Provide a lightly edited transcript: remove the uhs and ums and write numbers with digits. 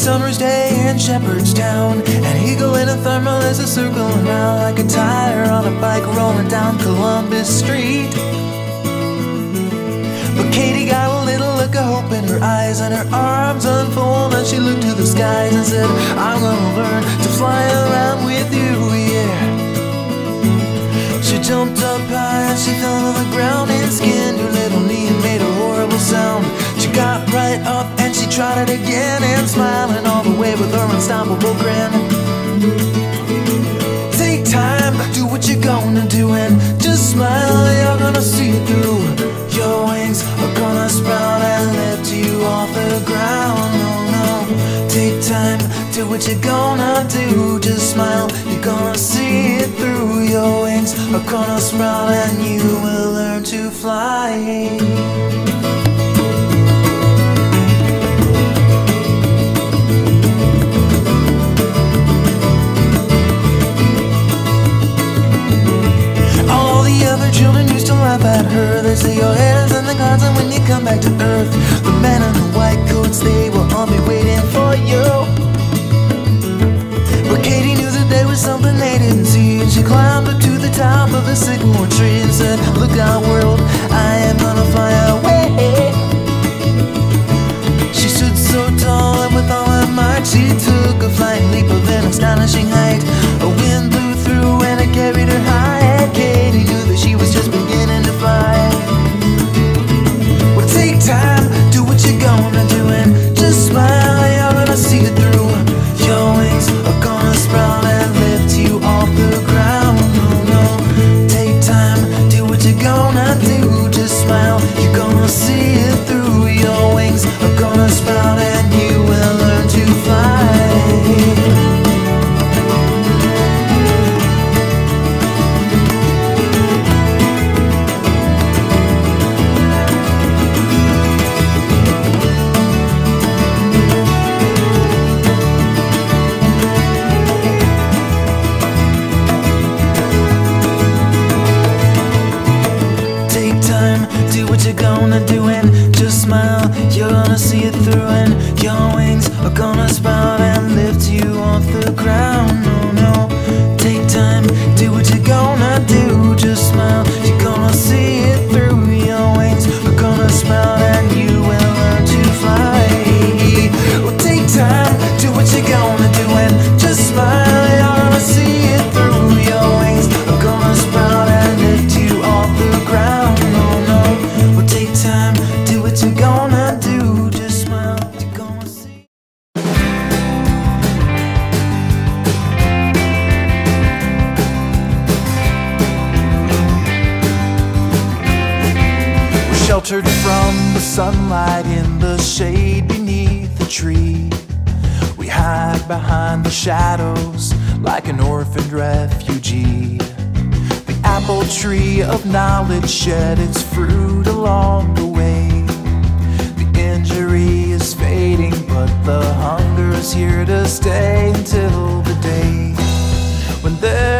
summer's day in Shepherdstown. An eagle in a thermal is a circling round like a tire on a bike rolling down Columbus Street. But Katie got a little look of hope in her eyes, and her arms unfold, and she looked to the skies and said, I'm gonna learn to fly around with you, yeah. She jumped up high and she fell to the ground and skinned her little knee and made a horrible sound. She got right up and she tried it again, and smiling all the way with her unstoppable grin. Take time, do what you're gonna do, and just smile, you're gonna see it through. Your wings are gonna sprout and lift you off the ground. No, no, take time, do what you're gonna do, just smile, you're gonna see it through. Your wings are gonna sprout and you will learn to fly. Children used to laugh at her. They say your head is in the clouds, and when you come back to earth, the men in the white coats, they will all be waiting for you. But Katie knew that there was something they didn't see, and she climbed up to the top of the sycamore tree and said, look out world, I am gonna fly away. She stood so tall and with all her might she took a flying leap of an astonishing height. A wind blew through and it carried her high, and Katie knew that she was just beginning to fly. Well, take time, do what you're gonna do, and just smile, you're gonna see it through. Your wings are gonna sprout and lift you off the ground. No, no, take time, do what you're gonna do, just smile, you're gonna see it through. Your wings are gonna sprout and you will learn to fly. You're gonna do and just smile, you're gonna see it through, and your wings are gonna sprout and lift you off the ground. No, no, take time, do what you're gonna do, just smile, you're gonna see it through. Your wings are gonna sprout and you will learn to fly. Well, take time, do what you're gonna do, and just smile, you're gonna see it through. Your wings are gonna sprout and lift you off the ground. Take time, do what you're gonna do, just smile, you're gonna see. We're sheltered from the sunlight in the shade beneath the tree. We hide behind the shadows like an orphaned refugee. Apple tree of knowledge shed its fruit along the way. The injury is fading, but the hunger is here to stay until the day when there